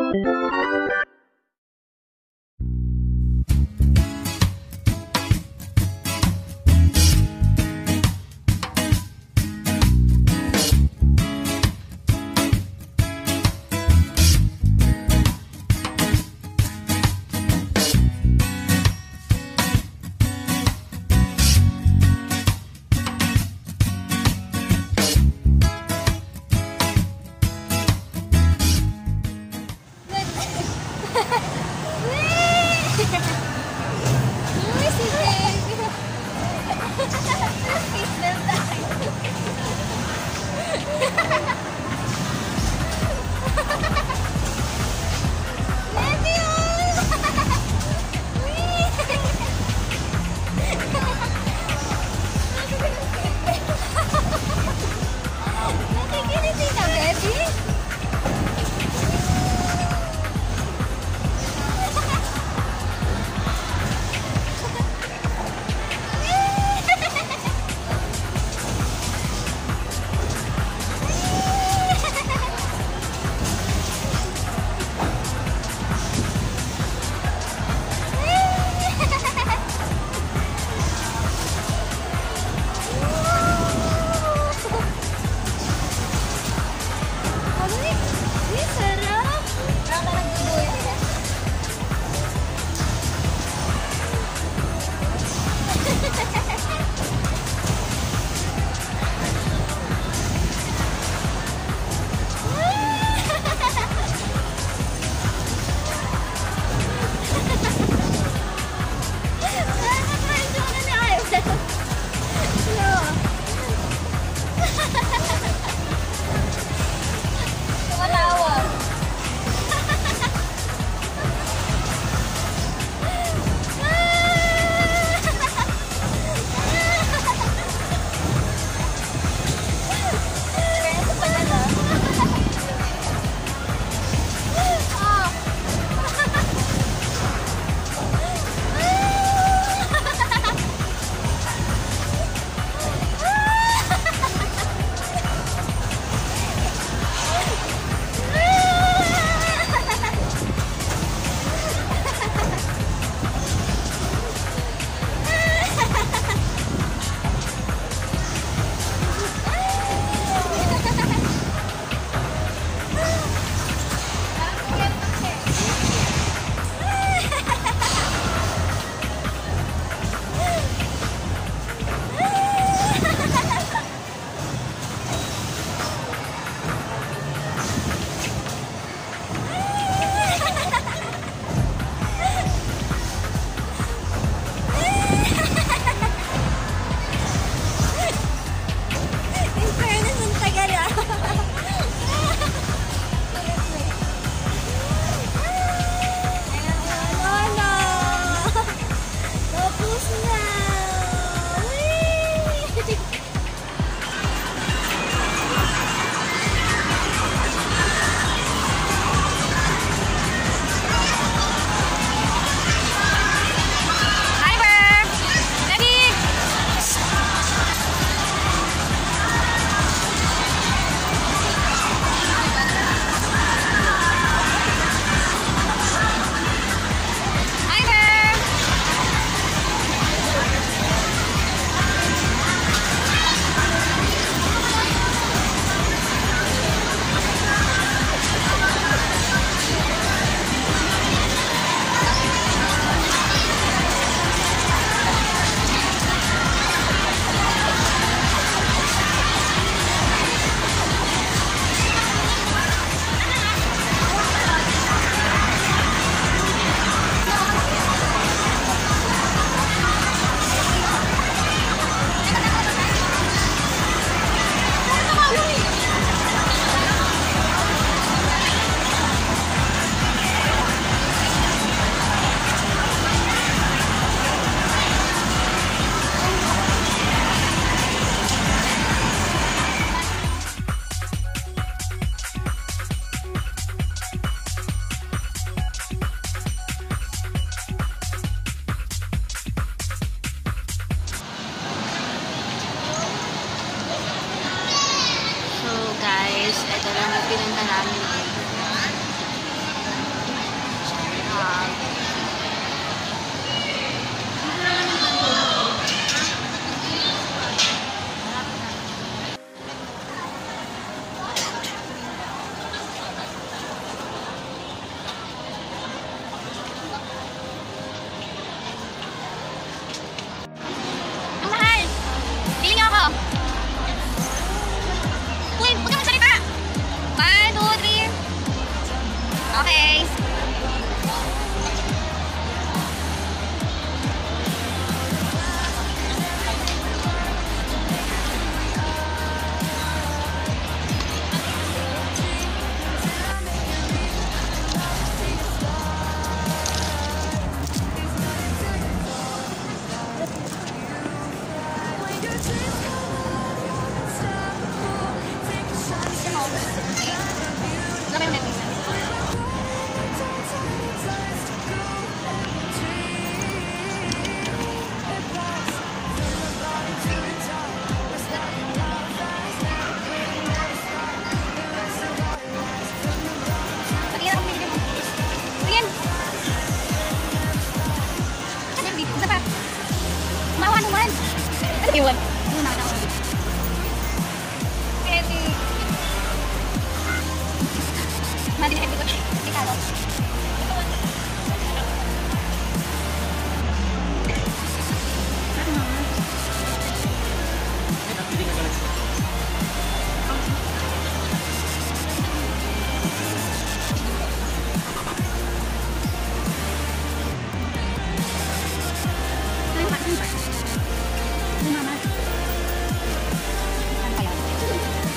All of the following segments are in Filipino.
guys, ito lang yung pinunta namin.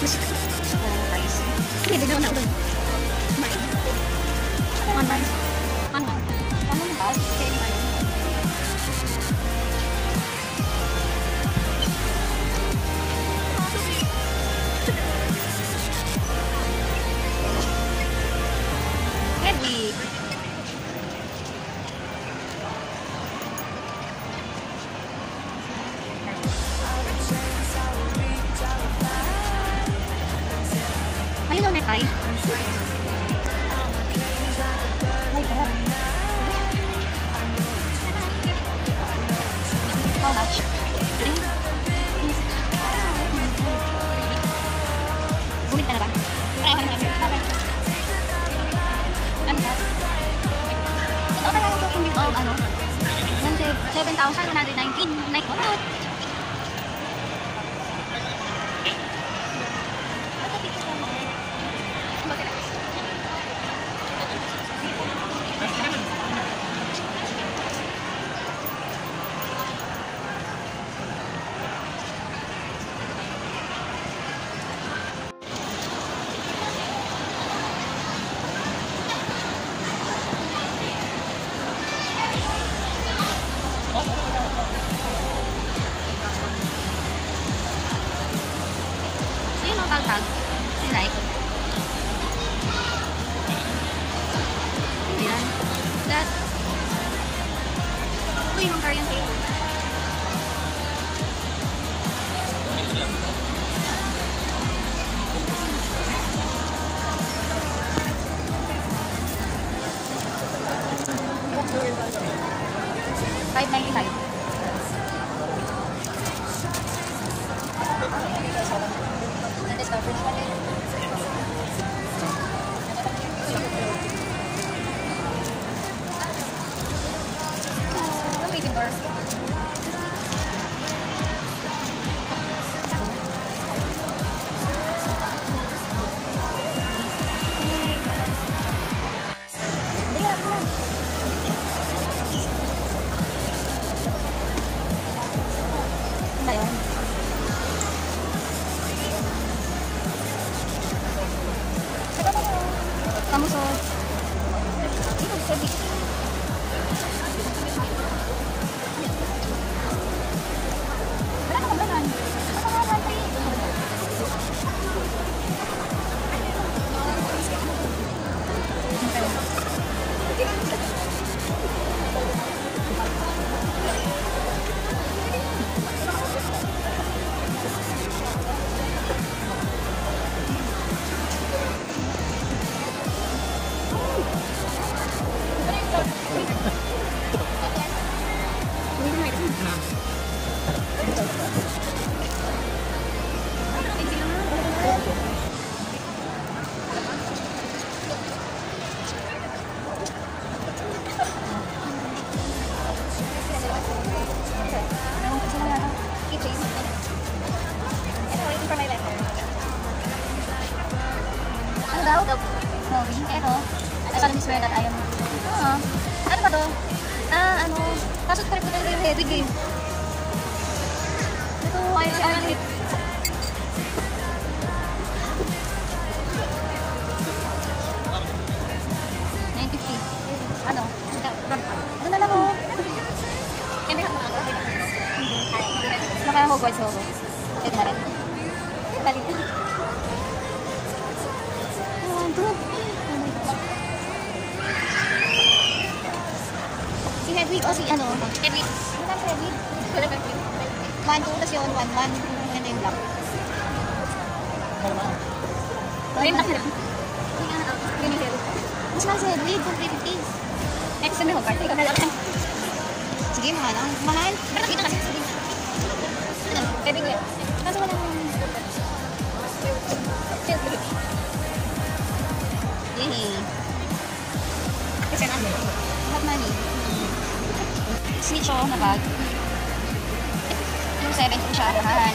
Guys. Hindi na ako. Online. Online. Online ba? Heavy. Ayun na tayo. How much? Bumit ka na ba? Ano ba? Ito ka lang ito kung dito, ano? 7,119. Like, what? Tag. You like? Yan. That. Ito yung Korean cake. $5.95. Kamusod. Ito, sabi. Wala na kabalan. Ito, I can swear that I am. Ano ba to? Pasubscribe ko talaga yung heavy game. Ito, I am hit. Ano? Doon na lang mo. Hindi ka makagawa. Naka-Hogwarts ako. Ito na rin. Balik. Si Hedwig o si ano? Hedwig. Ano si Hedwig? 1, 2, tas yun, 1, 1. Maganda yung block. Ayun, tak na. Mas mahal si Hedwig, kung 350. Next na Hogwarts. Ikaw na lang. Sige, mahal lang. Mahal? Pero nakita kasi. Sige. Ano? Hedwig ko yan. Kaso wala naman. Yay. Kasi ano? Hot money. Snitch na bag. Yung 7 kung siya. Mahal.